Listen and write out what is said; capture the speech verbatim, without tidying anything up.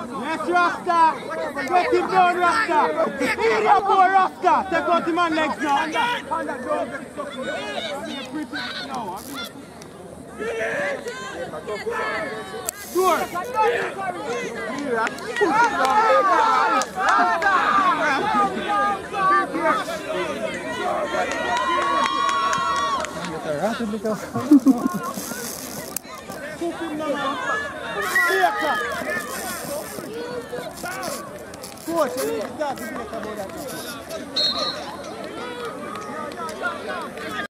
Yes, Rasta. Get him down, Rasta. Here you go, Rasta. Take out the man legs now. Sure. Coach, you need to start to think about that.